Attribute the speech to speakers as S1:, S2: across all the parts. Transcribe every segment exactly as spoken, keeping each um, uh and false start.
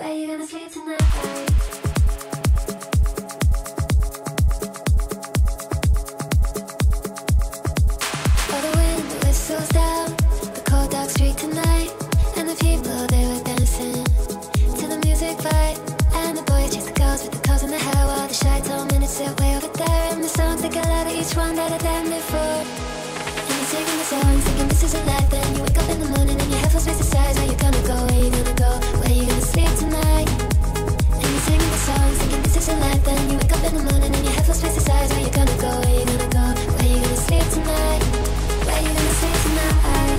S1: Where you gonna sleep tonight? Tonight, and the people they were dancing to the music vibe, and the boys chased the girls with the curls in their hair, while the shy tall minutes sit way over there, and the songs they get louder, each one better than before. And you're singing the songs, thinking this is a life. Then you wake up in the morning and your head feels pesticides. Where you gonna go? Where you gonna go? Where you gonna sleep tonight? And you're singing the songs, thinking this is a life. Then you wake up in the morning and your head feels pesticides. Where you gonna go? Where you gonna go? Where you gonna sleep tonight? Where you gonna sleep tonight?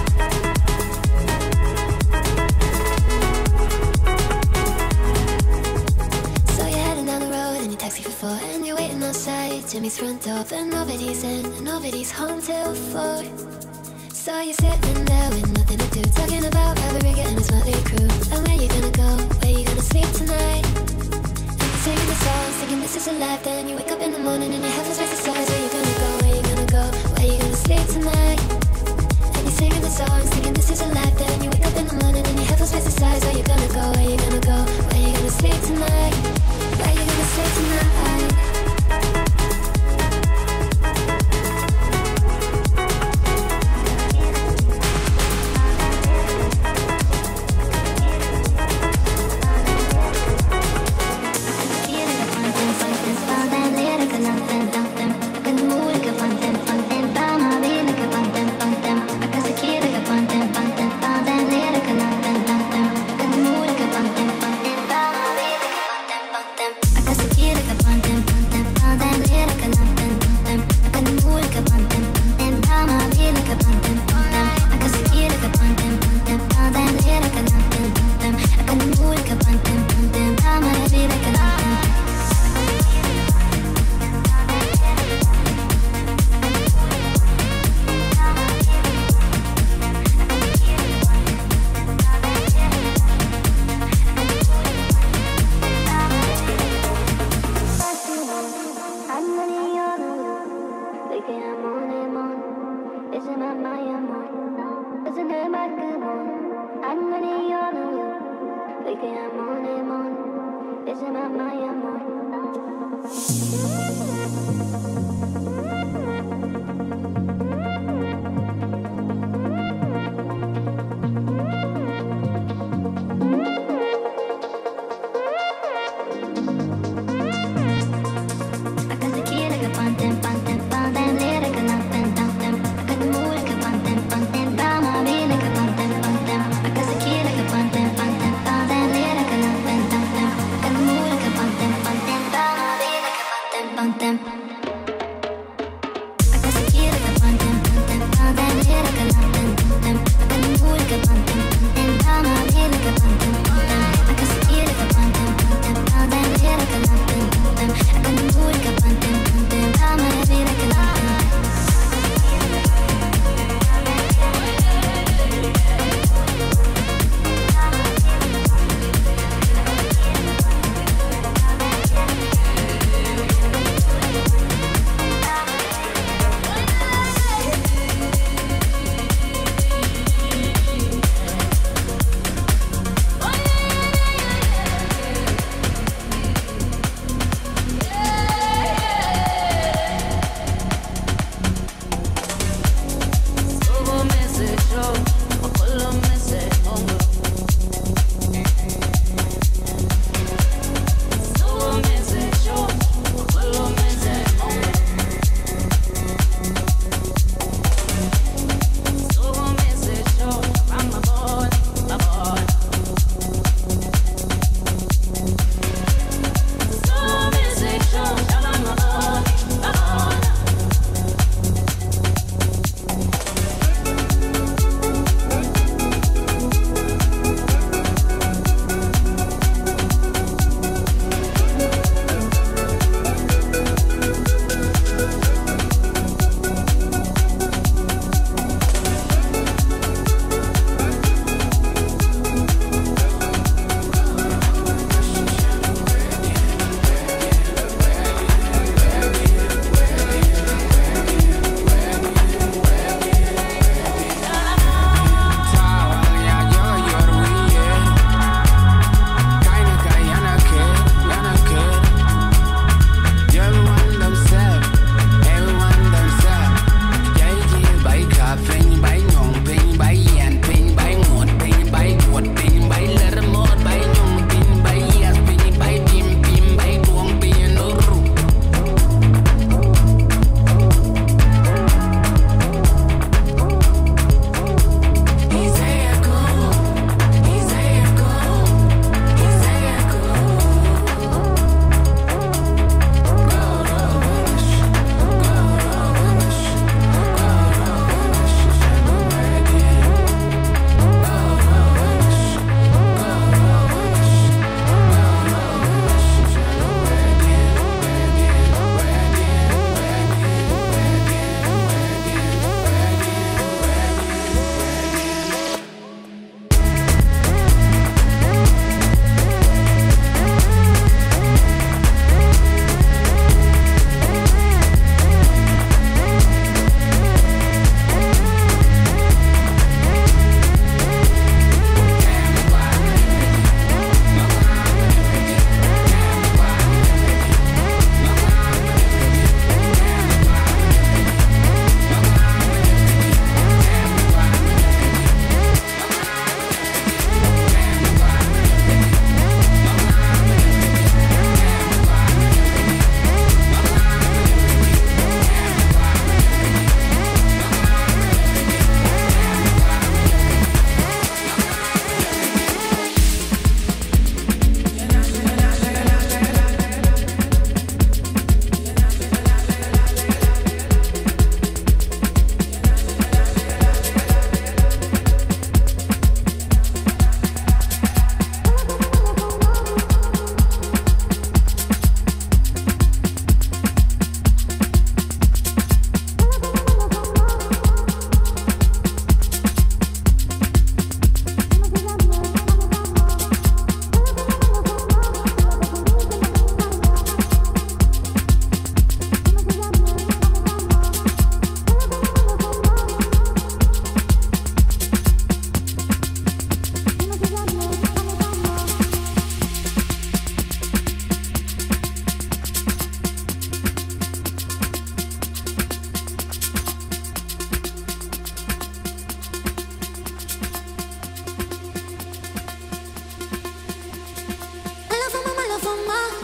S1: And you're waiting outside Jimmy's front door, but nobody's in and nobody's home till four. So you're sitting there with nothing to do, talking about Robert Riggett and his motley crew. And where you gonna go? Where you gonna sleep tonight? And you're singing the songs, thinking this is a life. Then you wake up in the morning and your head feels pesticides. Where you gonna go? Where you gonna go? Where you gonna sleep tonight? And you're singing the songs, thinking this is a life. Then you wake up in the morning and your head feels pesticides. Where you gonna go? Where you gonna go? Where you gonna sleep tonight? Where you gonna sleep tonight?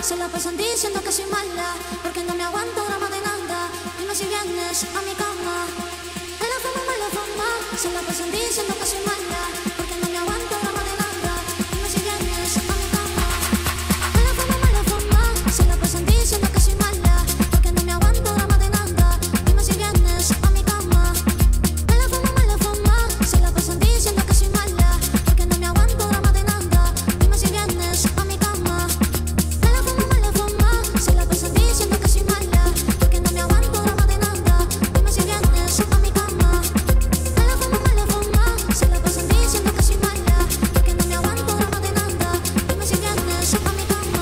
S2: Se la pasan diciendo que soy mala, porque no me aguanto drama de nada. Dime si vienes a mi cama. Me la fama, me la fama. Se la pasan diciendo que soy mala, porque no me aguanto drama de nada. Dime si vienes a mi cama. Me la fama, me la fama. Se la pasan diciendo que soy mala, porque no me aguanto drama de nada. Dime si vienes a mi cama. Me la fama, me la fama. Se la pasan diciendo que soy mala, porque no me aguanto drama de nada. Dime si vienes a mi cama. Me la fama, me la fama. Se la pasan diciendo que soy mala, porque no me aguanto drama de nada. Dime si vienes a mi cama. Me la fama, me la fama. Se la pasan diciendo que soy mala, porque no me aguanto drama de nada. Dime si vienes a mi cama.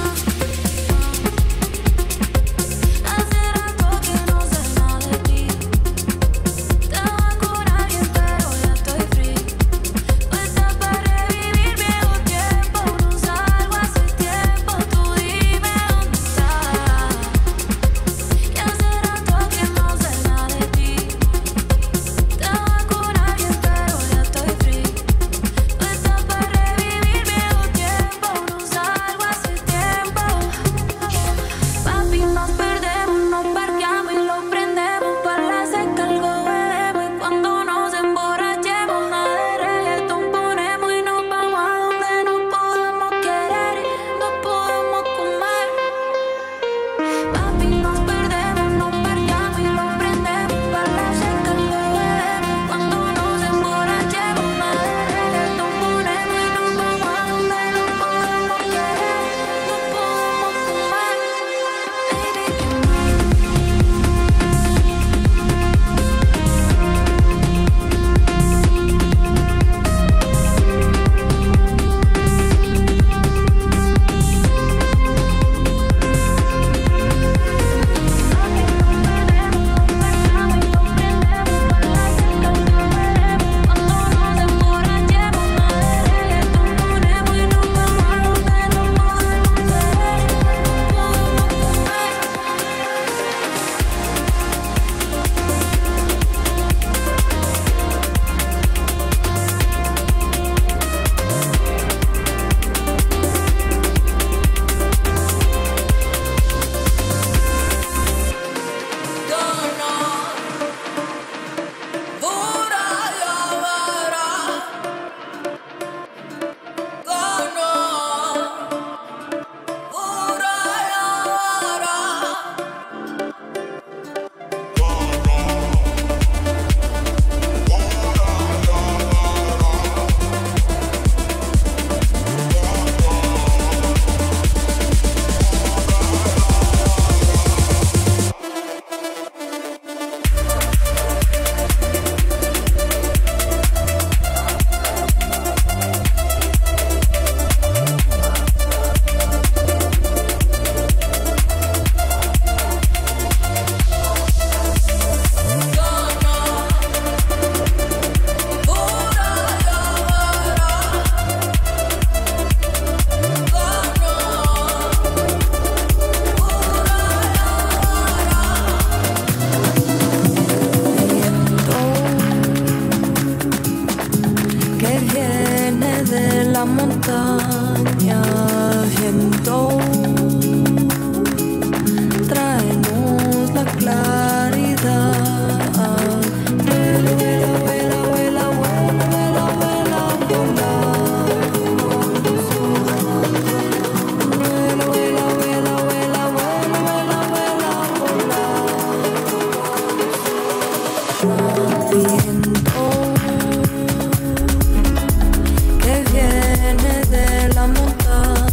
S3: Hace rato que no sé nada de ti. Estaba con alguien pero ya estoy free. No estás para revivir viejo tiempo. No salgo hace tiempo. Tú dime dónde estás. Y hace rato que no sé nada de ti. Estaba con alguien pero ya estoy free. No estás para revivir viejo tiempo. No salgo hace tiempo. Papi, nos perdemos, nos parqueamos y lo prendemos. Para la seca algo bebemos. Y cuando nos emborrachemos, nada de reggaetón ponemos. Y nos vamos a donde nos podemos querer y nos podemos comer. Papi, nos perdemos, nos parqueamos y lo prendemos. Para la seca algo bebemos. Cuando nos emborrachemos, nada de reggaetón ponemos. Y nos vamos a donde nos podemos querer y nos podemos comer. Baby, que viene de la montaña, viento, tráenos la claridad. Vuela, vuela, vuela, vuela, vuela, vuela, vuela, vuela, vuela, vuela, vuela, vuela, vuela, vuela, viento que viene de la montaña.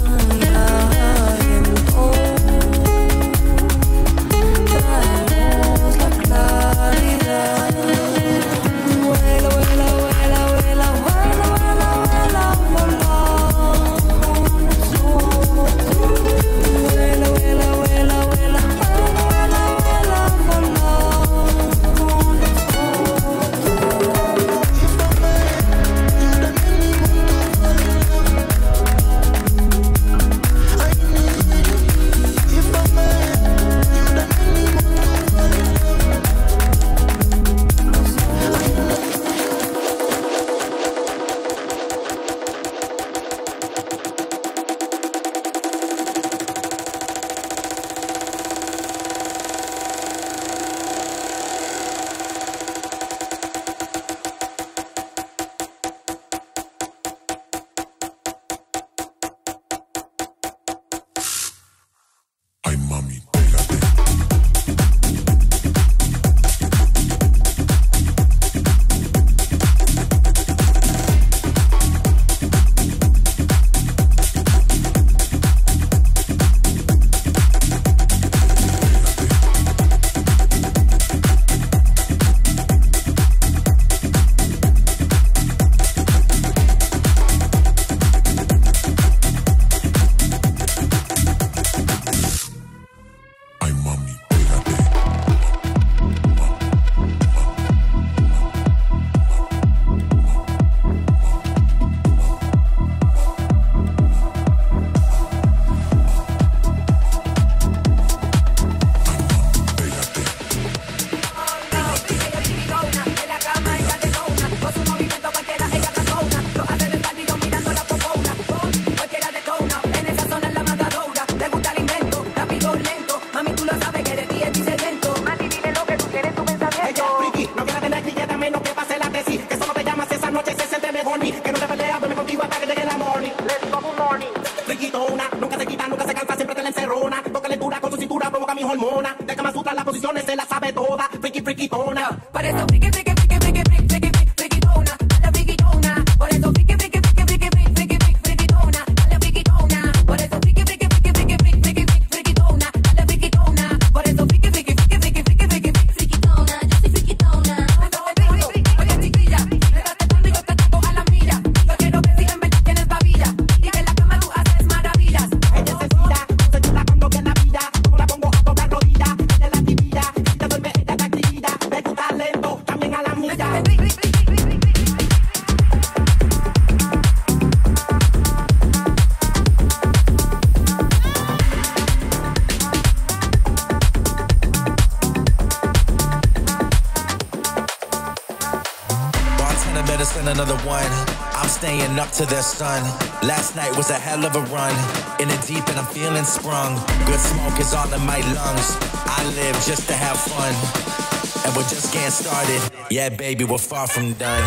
S4: Another one, I'm staying up to the sun. Last night was a hell of a run. In the deep and I'm feeling sprung. Good smoke is all in my lungs. I live just to have fun. And we're just getting started. Yeah, baby, we're far from done.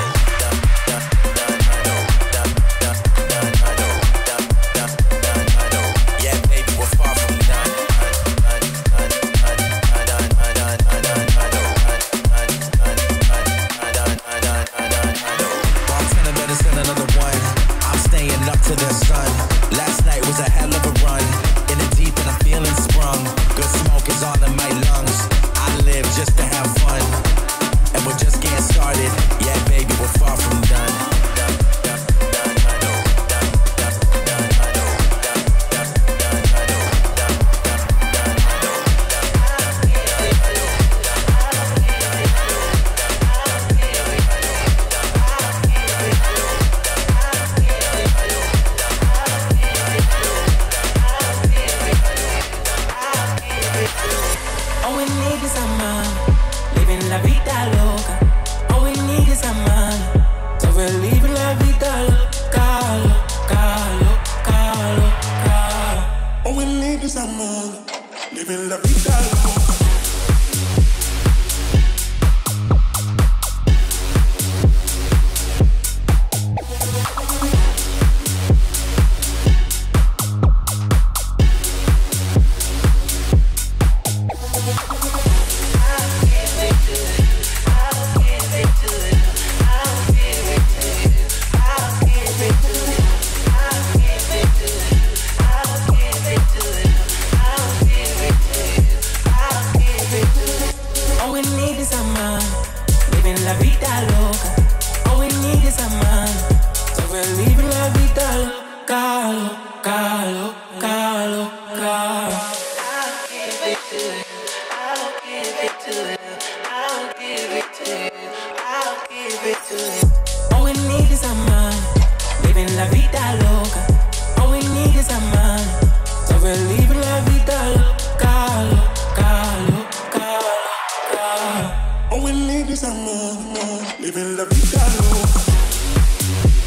S4: Yeah, baby, we're far from done. Another one, I'm staying up to the sun. Last night was a hell of a run. In the deep and I'm feeling sprung. Good smoke is all in my lungs. I live just to have fun. And we're just getting started. Yeah, baby, we're far from done.
S5: Living la vida loca. Living la vida loca.